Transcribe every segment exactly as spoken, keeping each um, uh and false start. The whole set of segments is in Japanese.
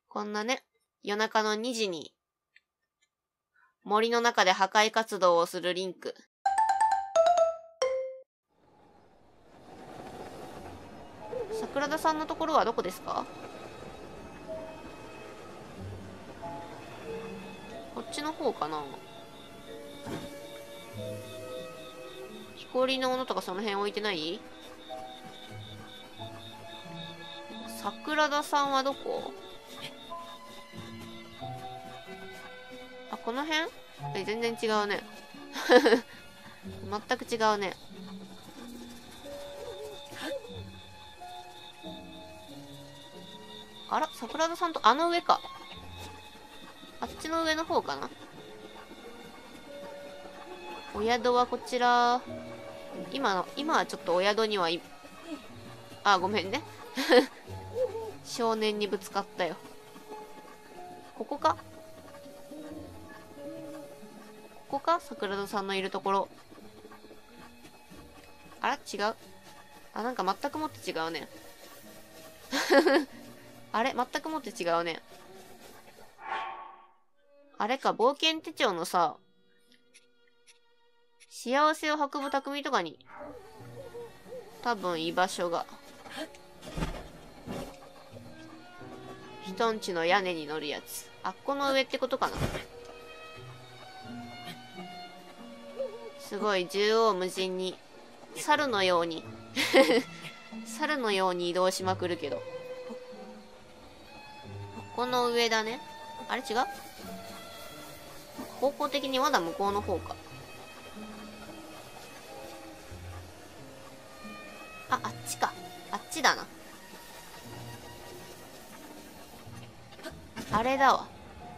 こんなね、夜中のにじに、森の中で破壊活動をするリンク。桜田さんのところはどこですか？こっちの方かな。木こりのものとかその辺置いてない？桜田さんはどこ？あ、この辺？え、全然違うね。全く違うね。あら、桜田さんとあの上か。あっちの上の方かな。お宿はこちら。今の、今はちょっとお宿にはいあ、ごめんね。少年にぶつかったよ。ここか？ここか？桜田さんのいるところ。あら、違う。あ、なんか全くもって違うね。あれ、全くもって違うね。あれか、冒険手帳のさ、幸せを運ぶ匠とかに、多分居場所が。人んちの屋根に乗るやつ。あっこの上ってことかな。すごい縦横無尽に、猿のように、猿のように移動しまくるけど。この上だね。あれ違う？方向的にまだ向こうの方か。あ、あっちか。あっちだな。あれだわ。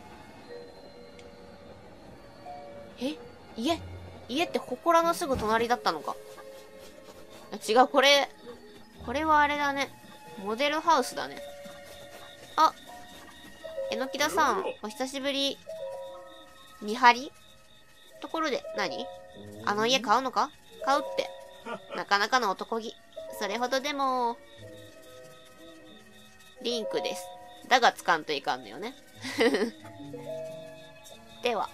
え？家？家って祠のすぐ隣だったのか。違う、これ、これはあれだね。モデルハウスだね。あ、えのきださん、お久しぶり。見張り？ところで何？あの家買うのか？買うって。なかなかの男気。それほどでも、リンクです。だがつかんといかんのよね。では。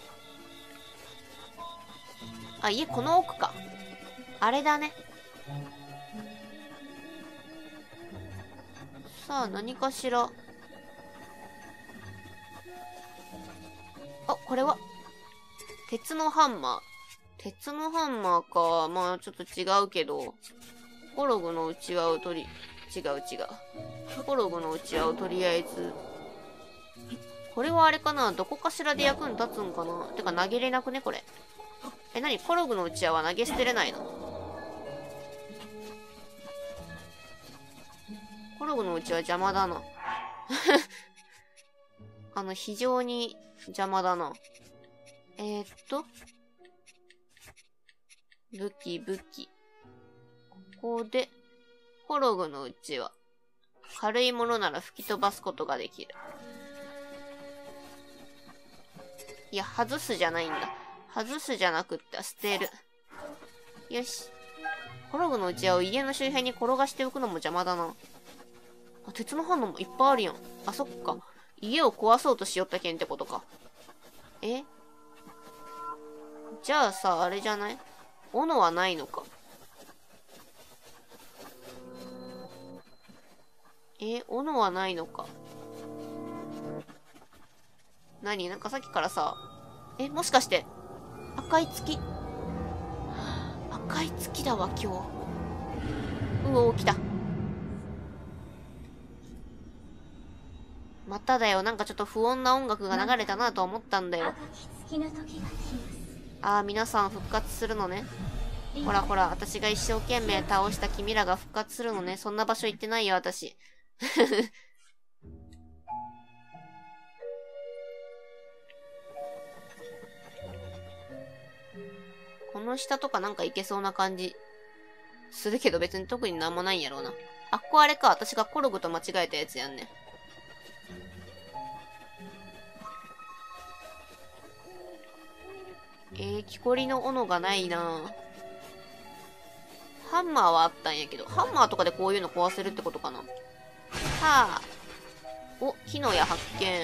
あ、家この奥か。あれだね。さあ、何かしら。あ、これは鉄のハンマー。鉄のハンマーか。まあ、ちょっと違うけど。コログのうちわを取り、違う違う。コログのうちわをとりあえず。これはあれかな？どこかしらで役に立つんかな？てか投げれなくねこれ。え、なに？コログのうちわは投げ捨てれないの？コログのうちわ邪魔だな。あの、非常に邪魔だな。えー、っと。武器、武器。ここで、コログのうちわ。軽いものなら吹き飛ばすことができる。いや、外すじゃないんだ。外すじゃなくって捨てる。よし。コログのうちわを家の周辺に転がしておくのも邪魔だな。あ、鉄の反応もいっぱいあるやん。あ、そっか。家を壊そうとしよったけんってことか。え？じゃあさ、あれじゃない？斧はないのか。え、斧はないのか。何？なんかさっきからさ、え、もしかして、赤い月？赤い月だわ、今日。うお、来た。まただよ。なんかちょっと不穏な音楽が流れたなと思ったんだよ。ああ、皆さん復活するのね。ほらほら、私が一生懸命倒した君らが復活するのね。そんな場所行ってないよ、私。この下とかなんか行けそうな感じするけど別に特になんもないんやろうな。あっこあれか。私がコログと間違えたやつやんね。えー、木こりの斧がないな。ハンマーはあったんやけど、ハンマーとかでこういうの壊せるってことかな。はあ。 お、木の矢発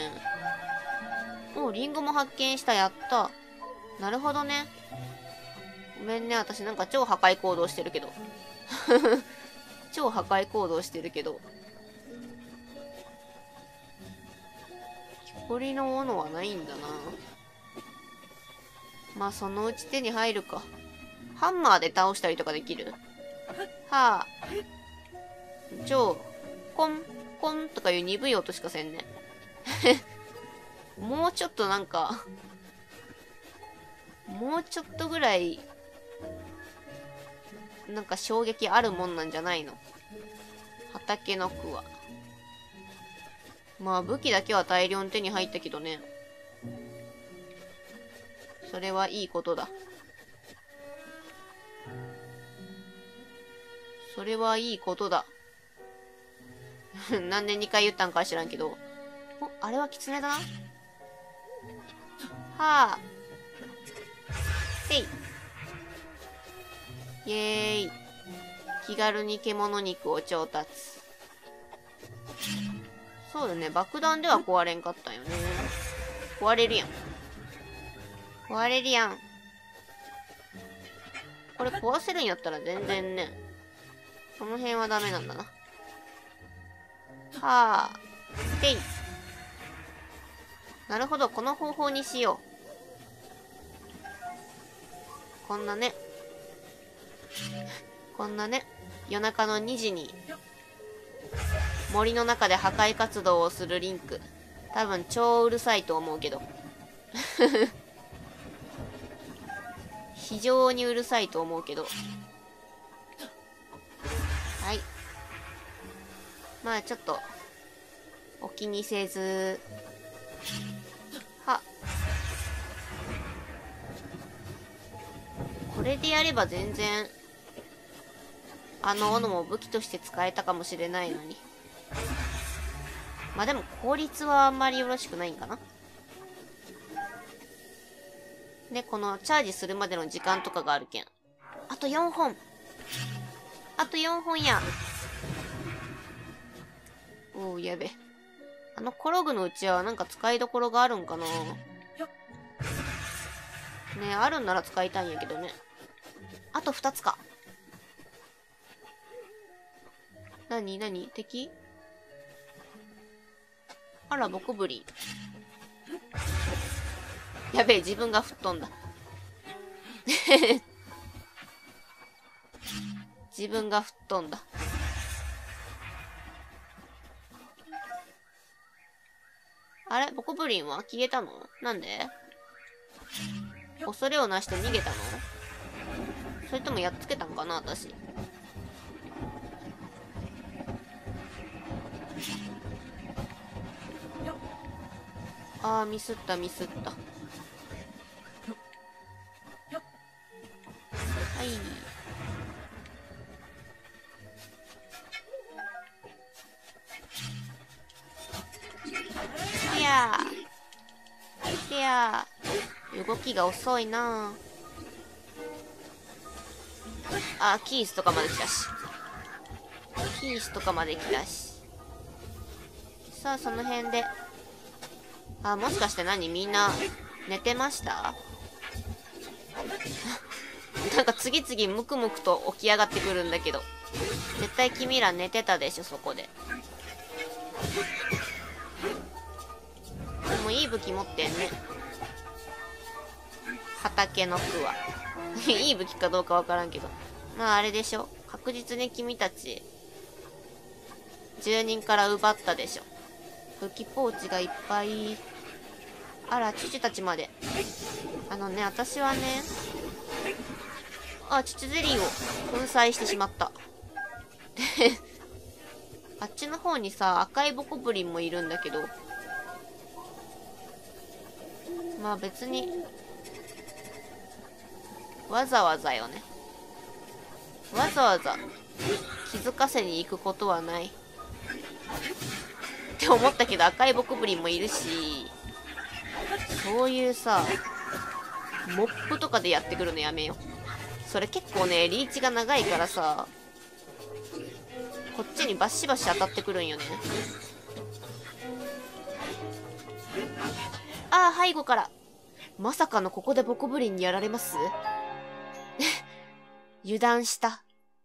見。お、リンゴも発見した。やった。なるほどね。ごめんね、私なんか超破壊行動してるけど。超破壊行動してるけど。木こりの斧はないんだな。まあ、そのうち手に入るか。ハンマーで倒したりとかできる？はあ。超、コン、コンとかいう鈍い音しかせんね。もうちょっとなんか、もうちょっとぐらい、なんか衝撃あるもんなんじゃないの？畑のクワ。まあ武器だけは大量に手に入ったけどね。それはいいことだ。それはいいことだ。なんでにかい言ったんか知らんけど。お、あれはキツネだな。はあ。せい。イエーイ。気軽に獣肉を調達。そうだね。爆弾では壊れんかったよね。壊れるやん。壊れるやん。これ壊せるんやったら全然ね。この辺はダメなんだな。はあ。てい。なるほど。この方法にしよう。こんなね。こんなね。夜中のにじに森の中で破壊活動をするリンク。多分超うるさいと思うけど。非常にうるさいと思うけど。はい。まあちょっと、お気にせず。は。これでやれば全然、あの斧も武器として使えたかもしれないのに。まあでも効率はあんまりよろしくないんかな。で、このチャージするまでの時間とかがあるけん。あとよんほん。あとよんほんや。おう、やべ。あのコログのうちはなんか使いどころがあるんかな。ねえ、あるんなら使いたいんやけどね。あとふたつか。なになに敵？あら、ボコブリン。やべえ、自分が吹っ飛んだ。自分が吹っ飛んだ。あれボコブリンは消えたの？なんで？恐れをなして逃げたの？それともやっつけたんかな私。あー、ミスったミスった。はい。いやー。いやー。動きが遅いなあ。あ、キースとかまで来たし。キースとかまで来たし。さあ、その辺で。あ、もしかして何みんな寝てましたなんか次々ムクムクと起き上がってくるんだけど。絶対君ら寝てたでしょ、そこで。でもいい武器持ってんね。畑のクワ。いい武器かどうかわからんけど。まああれでしょ。確実に君たち、住人から奪ったでしょ。武器ポーチがいっぱい。あら、チュチュたちまで。あのね、私はね、あ、チュチュゼリーを粉砕してしまった。で、あっちの方にさ、赤いボコブリンもいるんだけど、まあ別に、わざわざよね。わざわざ気づかせに行くことはない。って思ったけど赤いボコブリンもいるし、そういうさ、モップとかでやってくるのやめよ。それ結構ね、リーチが長いからさ、こっちにバシバシ当たってくるんよね。 ああ、背後から。まさかのここでボコブリンにやられます油断した。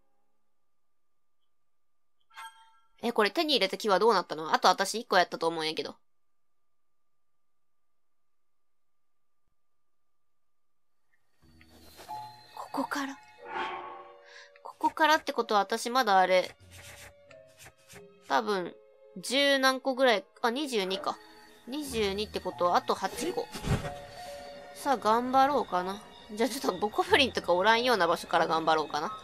え、これ手に入れた木はどうなったの？あと私いっこやったと思うんやけど。ここからここからってことは私まだあれ、多分、十何個ぐらい、あ、にじゅうにか。にじゅうにってことはあとはちこ。さあ、頑張ろうかな。じゃあちょっとボコブリンとかおらんような場所から頑張ろうかな。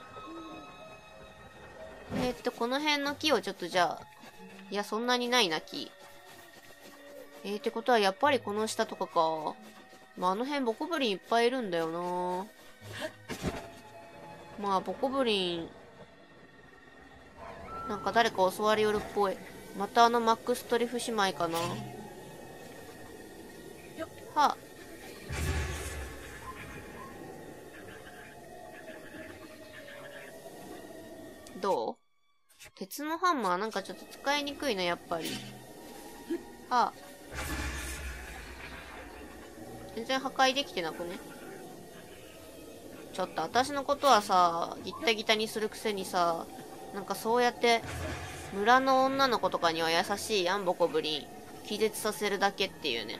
えー、っと、この辺の木をちょっとじゃあ、いや、そんなにないな、木。えー、ってことはやっぱりこの下とかか。まあ、あの辺ボコブリンいっぱいいるんだよな。まあ、ボコブリン、なんか誰か襲われよるっぽい。またあのマックストリフ姉妹かな。はあ。どう？鉄のハンマーなんかちょっと使いにくいな、やっぱり。はあ。全然破壊できてなくね？ちょっと私のことはさ、ギッタギタにするくせにさ、なんかそうやって、村の女の子とかには優しいやん、ボコブリン。気絶させるだけっていうね。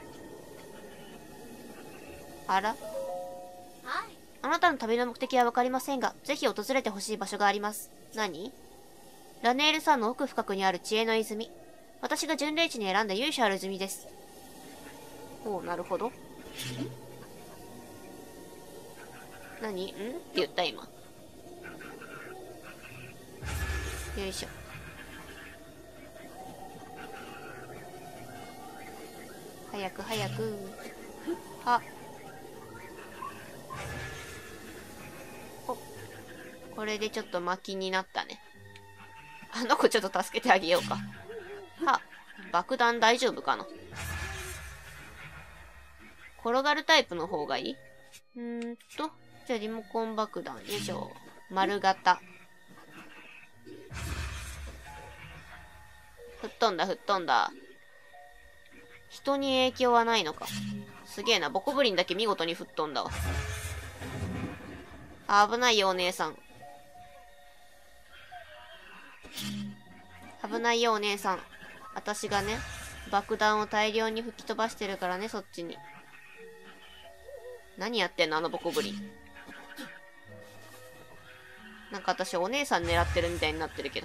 あら？あなたの旅の目的はわかりませんが、ぜひ訪れてほしい場所があります。何？ラネール山の奥深くにある知恵の泉。私が巡礼地に選んだ由緒ある泉です。おう、なるほど。何？んって言った今。よいしょ。早く早く。あ。お。これでちょっと巻きになったね。あの子ちょっと助けてあげようか。は。爆弾大丈夫かな？転がるタイプの方がいい？うーんと。じゃあリモコン爆弾。よいしょ。丸型。吹っ飛んだ、吹っ飛んだ。人に影響はないのか。すげえな。ボコブリンだけ見事に吹っ飛んだわ。あ、危ないよ、お姉さん。危ないよ、お姉さん。私がね、爆弾を大量に吹き飛ばしてるからね、そっちに。何やってんの、あのボコブリン。なんか私、お姉さん狙ってるみたいになってるけど。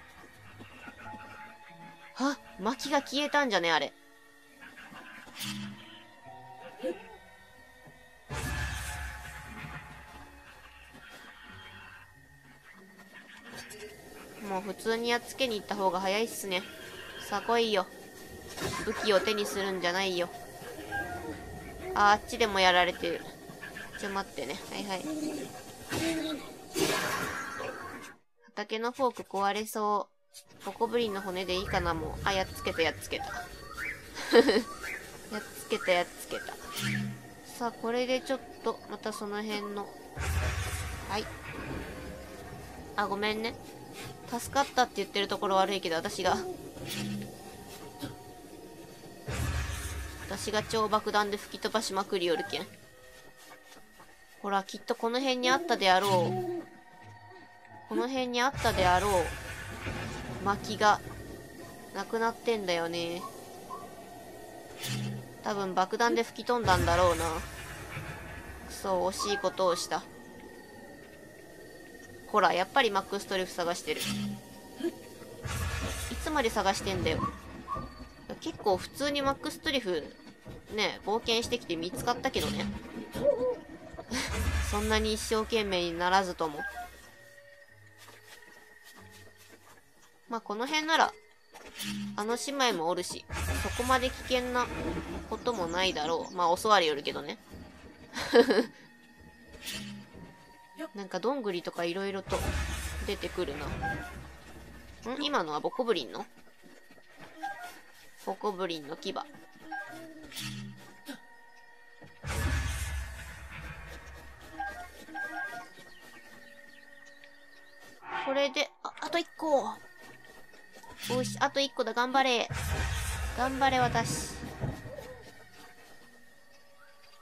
は？薪が消えたんじゃね、あれ。もう普通にやっつけに行った方が早いっすね。さあ来いよ。武器を手にするんじゃないよ。あ、あっちでもやられてる。ちょ待ってね。はいはい。畑のフォーク壊れそう。ボコブリンの骨でいいかな、もう。あ、やっつけたやっつけた。やっつけたやっつけた。さあ、これでちょっと、またその辺の。はい。あ、ごめんね。助かったって言ってるところ悪いけど、私が。私が超爆弾で吹き飛ばしまくりよるけん。ほら、きっとこの辺にあったであろう。この辺にあったであろう。薪が、なくなってんだよね。多分爆弾で吹き飛んだんだろうな。くそ、惜しいことをした。ほら、やっぱりマックストリフ探してる。いつまで探してんだよ。結構普通にマックストリフ、ね、冒険してきて見つかったけどね。そんなに一生懸命にならずとも。まあ、この辺なら、あの姉妹もおるし、そこまで危険なこともないだろう。まあ、襲われよるけどね。なんか、どんぐりとかいろいろと出てくるな。ん？今のはボコブリンの？ボコブリンの牙。これで、あ、あといっこ。よし、あといっこだ、頑張れ。頑張れ、私。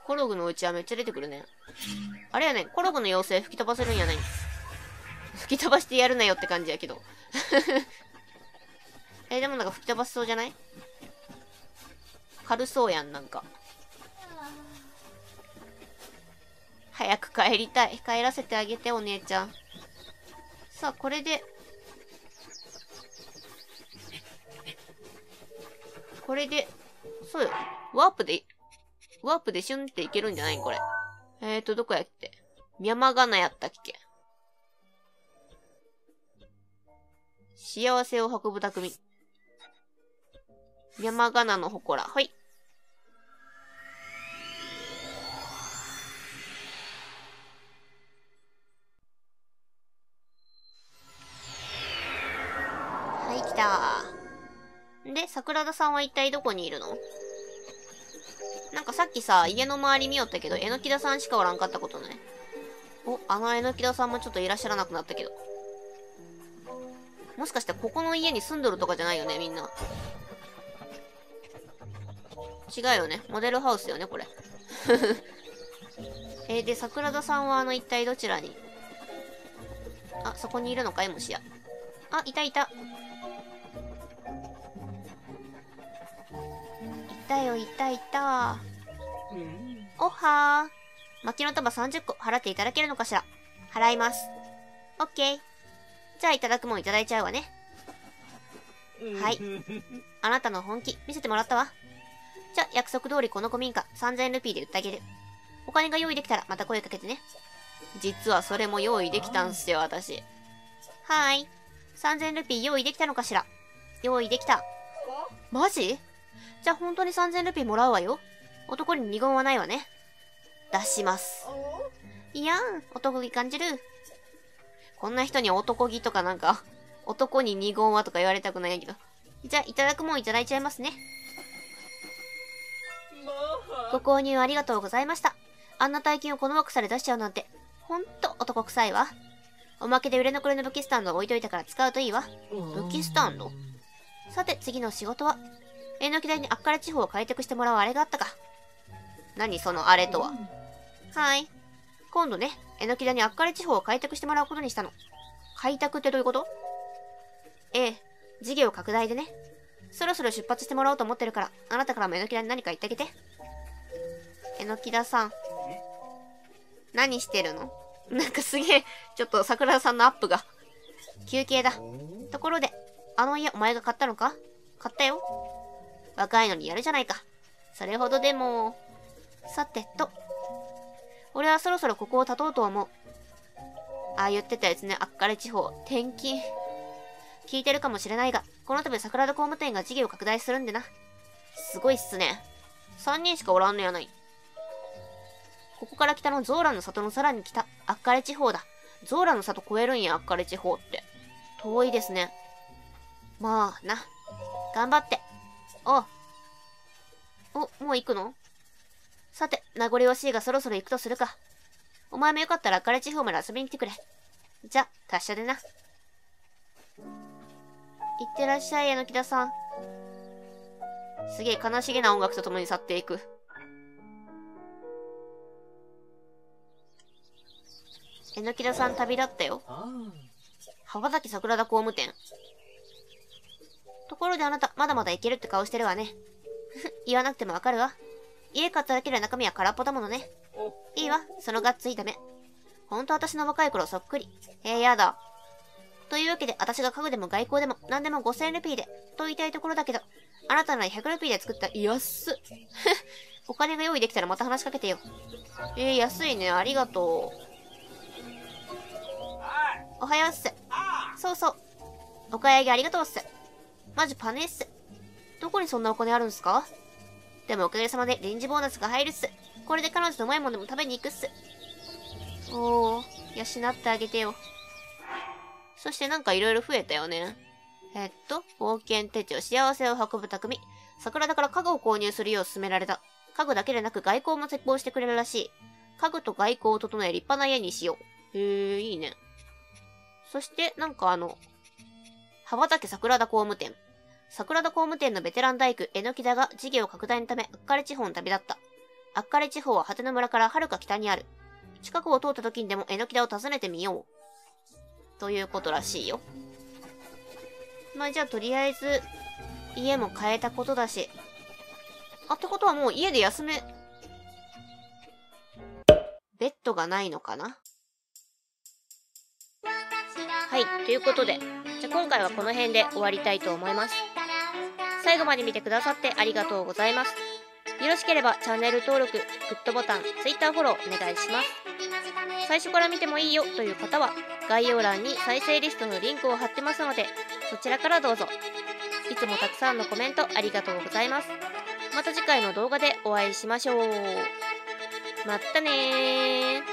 コログのうちはめっちゃ出てくるね。あれやね、コログの妖精吹き飛ばせるんやない。吹き飛ばしてやるなよって感じやけど。え、でもなんか吹き飛ばせそうじゃない？軽そうやん、なんか。早く帰りたい。帰らせてあげて、お姉ちゃん。さあ、これで。これで、そうよ。ワープで、ワープでシュンっていけるんじゃないこれ。えーと、どこやっけ？山がなやったっけ？幸せを運ぶ匠。山がなの祠。はい。はい、来たー。で、桜田さんは一体どこにいるの？なんかさっきさ、家の周り見よったけど、えのきださんしかおらんかったことない？お、あのえのきださんもちょっといらっしゃらなくなったけど。もしかしてここの家に住んどるとかじゃないよね、みんな。違うよね。モデルハウスよね、これ。えー、で、桜田さんはあの一体どちらに？あ、そこにいるのかいもしや。あ、いたいた。いたよ、いたいた。おはー。薪の束さんじゅっこ払っていただけるのかしら？払います。オッケー。じゃあいただくもんいただいちゃうわね。はい。あなたの本気見せてもらったわ。じゃあ約束通りこの古民家さんぜんルピーで売ってあげる。お金が用意できたらまた声かけてね。実はそれも用意できたんすよ、私。はーい。さんぜんルピー用意できたのかしら？用意できた。マジ？じゃあ本当にさんぜんルピーもらうわよ。男に二言はないわね。出します。いやん、男気感じる。こんな人に男気とかなんか、男に二言はとか言われたくないけど。じゃあいただくもんいただいちゃいますね。ご購入ありがとうございました。あんな大金をこの若さで出しちゃうなんて、ほんと男臭いわ。おまけで売れ残りの武器スタンドを置いといたから使うといいわ。武器スタンド？さて次の仕事は、えのき台にあっから地方を開拓してもらうあれがあったか。何そのあれとは。はい。今度ね、えのき台にあっから地方を開拓してもらうことにしたの。開拓ってどういうこと？ええ、事業拡大でね。そろそろ出発してもらおうと思ってるから、あなたからもえのきだに何か言ってあげて。えのきださん。何してるの？なんかすげえ、ちょっと桜田さんのアップが。休憩だ。ところで、あの家お前が買ったのか？買ったよ。若いのにやるじゃないか。それほどでも。さてと。俺はそろそろここを立とうと思う。ああ言ってたやつね、あっかれ地方。転勤。聞いてるかもしれないが、この度桜田工務店が事業拡大するんでな。すごいっすね。さんにんしかおらんのやない。ここから北のゾーラの里のさらに北、あっかれ地方だ。ゾーラの里越えるんや、あっかれ地方って。遠いですね。まあ、な。頑張って。おう。お、もう行くの？さて、名残惜しいがそろそろ行くとするか。お前もよかったらあっかれ地方まで遊びに来てくれ。じゃ、達者でな。いってらっしゃい、えのきださん。すげえ悲しげな音楽とともに去っていく。えのきださん旅立ったよ。羽ばたき桜田工務店。ところであなた、まだまだいけるって顔してるわね。言わなくてもわかるわ。家買っただけで中身は空っぽだものね。いいわ、そのがっついた目。ほんと私の若い頃そっくり。えー、やだ。というわけで、私が家具でも外交でも何でもごせんルピーで、と言いたいところだけど、あなたならひゃくルピーで作った、安っ。お金が用意できたらまた話しかけてよ。えー、安いね、ありがとう。おはようっす。そうそう。お買い上げありがとうっす。マジパネっす。どこにそんなお金あるんすか？でもおかげさまで臨時ボーナスが入るっす。これで彼女とうまいもんでも食べに行くっす。おー、養ってあげてよ。そしてなんかいろいろ増えたよね。えっと、冒険手帳、幸せを運ぶ匠。桜田から家具を購入するよう勧められた。家具だけでなく外交も施工してくれるらしい。家具と外交を整え立派な家にしよう。へー、いいね。そして、なんかあの、羽ばたけ桜田工務店。桜田工務店のベテラン大工、えのきだが事業拡大のため、うっかり地方に旅立った。 アッカレ地方は果ての村から遥か北にある。近くを通った時にでもえのきだを訪ねてみよう。ということらしいよ。まあじゃあとりあえず、家も変えたことだし。あ、ってことはもう家で休め、ベッドがないのかな？はい、ということで、じゃあ今回はこの辺で終わりたいと思います。最後まで見てくださってありがとうございます。よろしければチャンネル登録、グッドボタン、Twitter フォローお願いします。最初から見てもいいよという方は、概要欄に再生リストのリンクを貼ってますので、そちらからどうぞ。いつもたくさんのコメントありがとうございます。また次回の動画でお会いしましょう。まったねー。